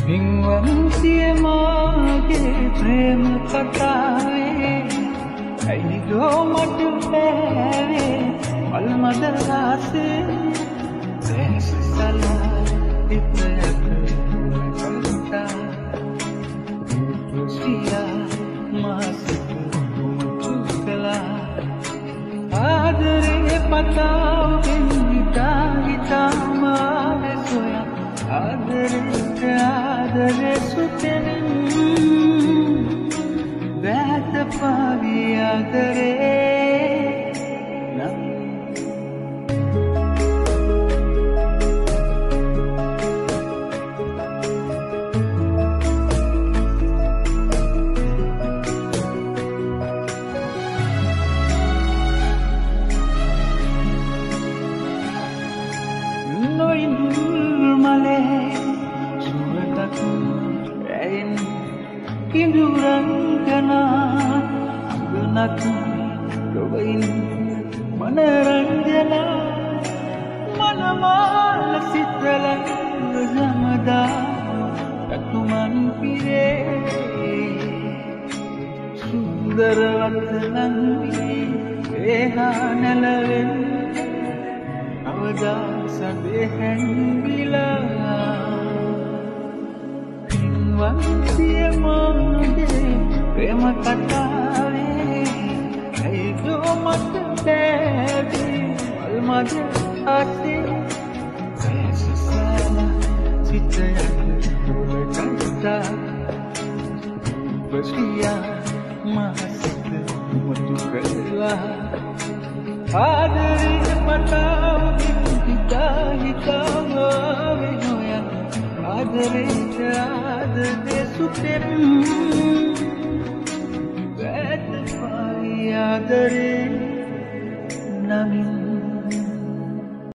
පින්වන්තිය මාගේ ප්‍රේම කතාවේ ඇයිදෝ මට බෑවේ මල් මද රාසේ දැසසලා ඉපයක කල්තා සියා මාසක මුතුකලා ආදරේ පතාවෙන් හිතා හිතා මාගේ සොයා ආදරේ සුතෙනින් බෑත පාවි ආදරේ නම් Indurangkana Anggunaku Dobain Manaranjana Manamala Sitalang Zamada Katuman Pire Sundaravatalangi Ehanalaven Avada Sadehan Bila Pinwantiya මාගේ ප්‍රේම කතාවේ ඇයිදෝ මට බෑවේ මල් මද ආසේ දැසසලා සිතයක් දුලකන්තා බස්ලියා මාසිත මුතුකලා ආදරේ පතාවෙන් හිතා හිතා මාවේ නොයා ආදරේ සුතෙන් බෑත පාවි ආදරේ